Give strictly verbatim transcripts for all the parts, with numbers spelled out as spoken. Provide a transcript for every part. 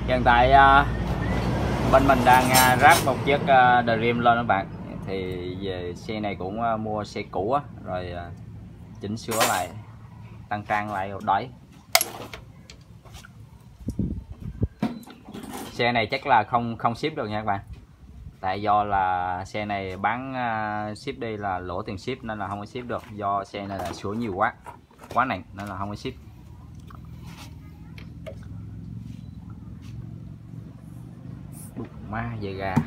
Hiện tại uh, bên mình đang uh, ráp một chiếc uh, Dream lên các bạn. Thì về xe này cũng uh, mua xe cũ á, rồi uh, chỉnh sửa lại, tăng trang lại đấy. Xe này chắc là không không ship được nha các bạn. Tại do là xe này bán uh, ship đi là lỗ tiền ship nên là không có ship được. Do xe này là sửa nhiều quá, quá nặng nên là không có ship. Má về gà.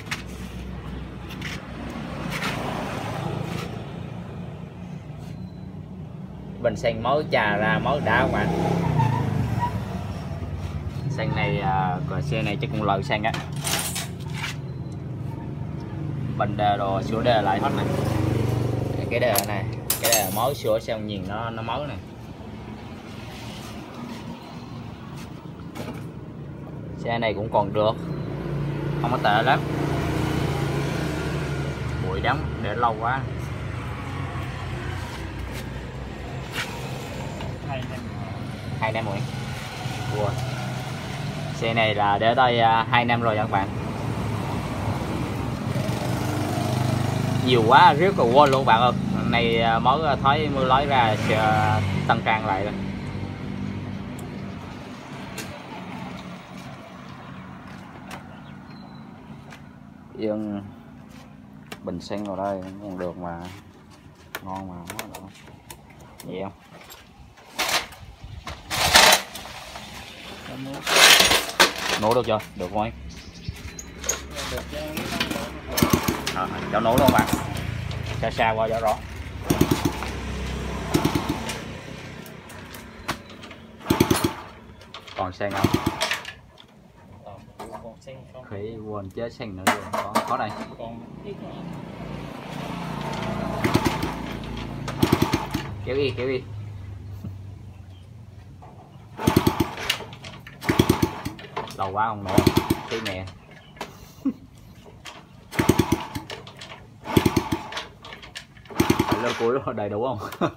Bình xăng mới trà ra mới đã các bạn. Xăng này uh, xe này chắc cũng lợi xăng á. Bình đề đồ sửa đề lại hết này. Cái đề này, cái đề mới sửa xong nhìn nó nó mới này. Xe này cũng còn được, không có tệ lắm. Bụi đắng để lâu quá. Hai năm rồi. Wow. Xe này là để đây uh, hai năm rồi các bạn. Nhiều quá rất là quên luôn bạn ơi. Này uh, mới thấy mưa lói ra uh, tăng trang lại rồi. Yên bình xăng vào đây còn được mà, ngon mà. Vậy không? Nổ được chưa? Được không anh? À, cho nổ luôn bạn. Xa xa qua cho rõ. Còn xăng không? Khỉ quên chế xăng nữa rồi. Có, có đây. Kéo đi, kéo đi. Lâu quá không nổ. Tí nè. Lên cuối đó đầy đủ không?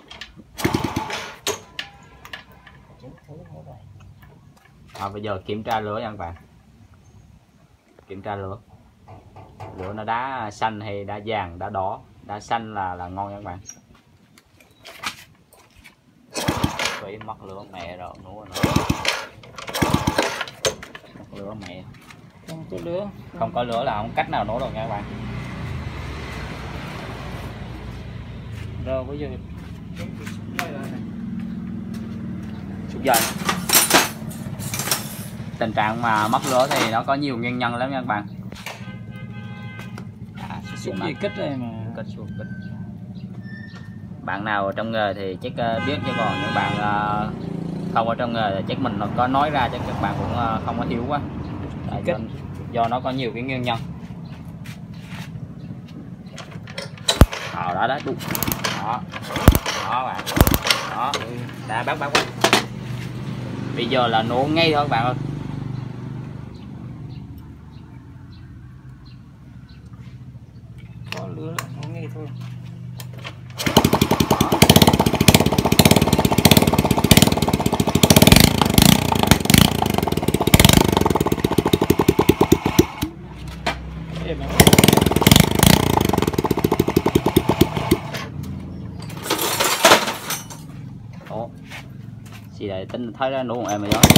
À, bây giờ kiểm tra lửa nha các bạn. Kiểm tra lửa. Lửa nó đá xanh hay đá vàng, đá đỏ. Đá xanh là là ngon nha các bạn. Phải mất lửa mẹ rồi, nổ nữa. Mất lửa mẹ. Không có lửa. Không có lửa là không cách nào nổ được nha các bạn. Rồi bây giờ Xuống dây. Tình trạng mà mất lửa thì nó có nhiều nguyên nhân lắm nha các bạn. À, xuống gì kích đây mà. Kích xuống kích. Bạn nào ở trong nghề thì chắc biết, chứ còn những bạn không ở trong nghề thì chắc mình có nói ra chắc các bạn cũng không có hiểu quá. Tại do, do nó có nhiều cái nguyên nhân. Đó đó đó, đúng. Đó. Đó bạn. Đó. Đã bắt bắt bắt. Bây giờ là nổ ngay thôi các bạn ơi. Có lửa nổ ngay thôi. Ủa gì đây, tính thấy ra nổ một em rồi đó.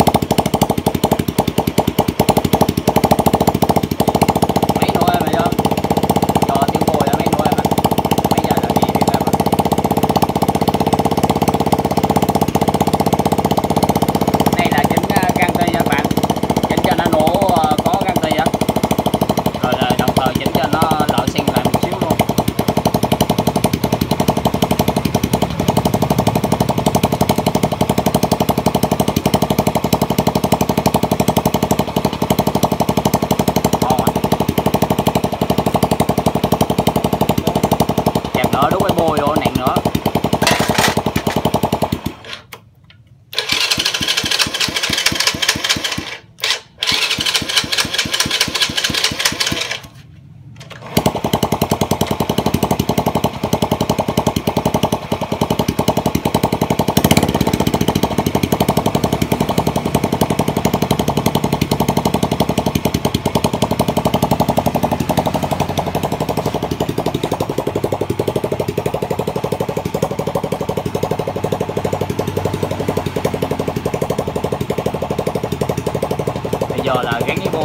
Mấy nổ em rồi đó.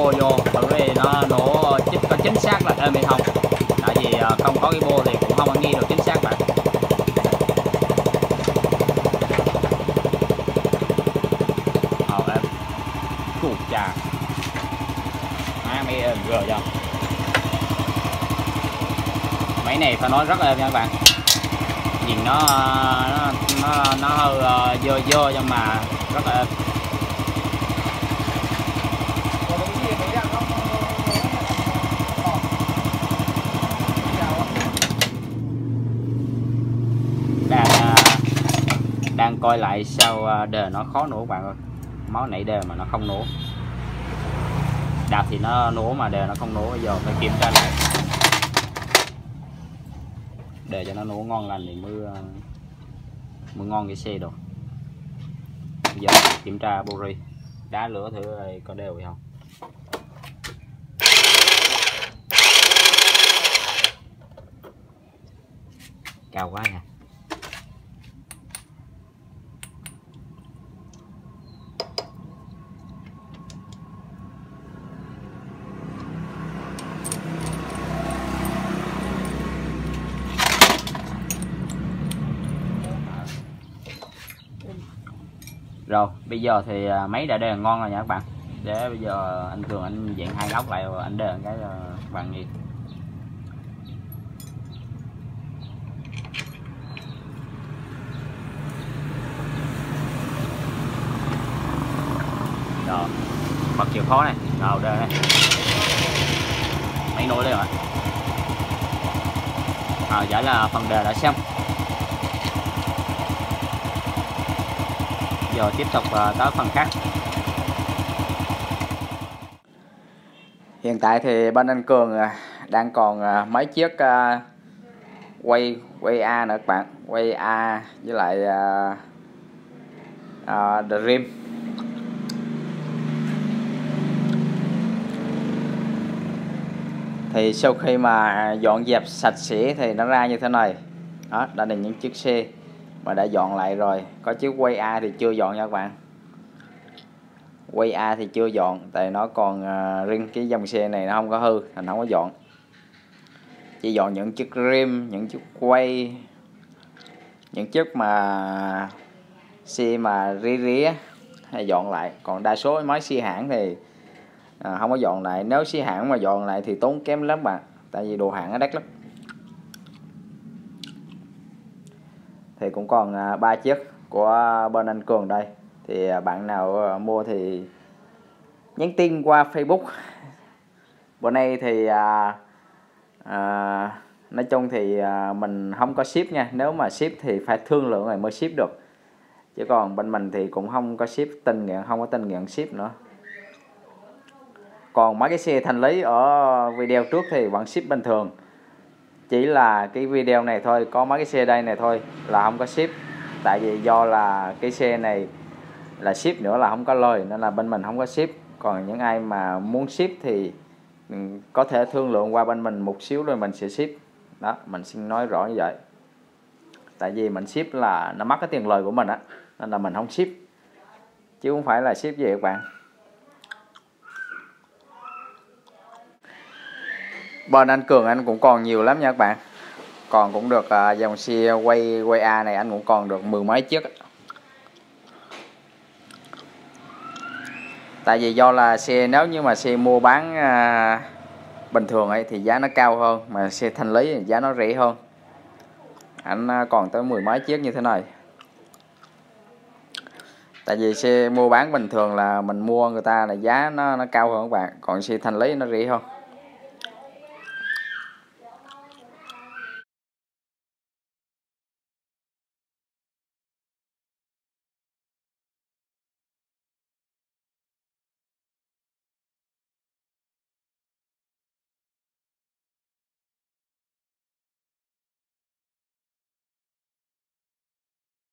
bô vô thử thì nó nổ chính có chính xác là êm hay không, tại vì không có cái bô thì cũng không có nghe được chính xác bạn. Ờ em cụt chà má mấy êm rồi chưa. Máy này phải nói rất là êm nha các bạn, nhìn nó nó nó, nó hơi dơ dơ nhưng mà rất là êm. Đang đang coi lại sao đề nó khó nổ bạn ơi, máu nãy đề mà nó không nổ, đạp thì nó nổ mà đề nó không nổ, bây giờ phải kiểm tra lại để cho nó nổ ngon lành thì mới mới ngon cái xe được. Bây giờ kiểm tra bori đá lửa thử có đều hay không. Cao quá nha. Rồi bây giờ thì máy đã đều ngon rồi nha các bạn. Để bây giờ anh Cường anh dặn hai góc lại anh đều cái các bạn nhìn. Rồi bật chìa khóa này, rồi đây này, máy nổi lên rồi. À, vậy là phần đề đã xong. Giờ tiếp tục tới phần khác. Hiện tại thì bên anh Cường đang còn mấy chiếc quay quay A nữa các bạn, quay A với lại uh, uh, Dream. Thì sau khi mà dọn dẹp sạch sẽ thì nó ra như thế này. Đó, đây là những chiếc xe mà đã dọn lại rồi. Có chiếc quay A thì chưa dọn nha các bạn. Quay A thì chưa dọn, tại nó còn uh, riêng cái dòng xe này nó không có hư, thành không có dọn. Chỉ dọn những chiếc rim, những chiếc quay, những chiếc mà xe mà rí rí hay dọn lại. Còn đa số máy xe hãng thì à, không có dọn lại. Nếu xe hãng mà dọn lại thì tốn kém lắm bạn, tại vì đồ hãng nó đắt lắm. Thì cũng còn à, ba chiếc của bên anh Cường đây. Thì à, bạn nào à, mua thì nhắn tin qua Facebook. Bữa nay thì à, à, nói chung thì à, mình không có ship nha. Nếu mà ship thì phải thương lượng rồi mới ship được, chứ còn bên mình thì cũng không có ship, tình nguyện không có tình nguyện ship nữa. Còn mấy cái xe thanh lý ở video trước thì vẫn ship bình thường. Chỉ là cái video này thôi, có mấy cái xe đây này thôi là không có ship. Tại vì do là cái xe này là ship nữa là không có lời, nên là bên mình không có ship. Còn những ai mà muốn ship thì có thể thương lượng qua bên mình một xíu rồi mình sẽ ship. Đó, mình xin nói rõ như vậy. Tại vì mình ship là nó mất cái tiền lời của mình á, nên là mình không ship, chứ không phải là ship gì các bạn. Bên anh Cường anh cũng còn nhiều lắm nha các bạn. Còn cũng được uh, dòng xe quay quay A này anh cũng còn được mười mấy chiếc. Tại vì do là xe, nếu như mà xe mua bán uh, bình thường ấy thì giá nó cao hơn, mà xe thanh lý thì giá nó rẻ hơn. Anh uh, còn tới mười mấy chiếc như thế này. Tại vì xe mua bán bình thường là mình mua người ta là giá nó nó cao hơn các bạn, còn xe thanh lý nó rẻ hơn.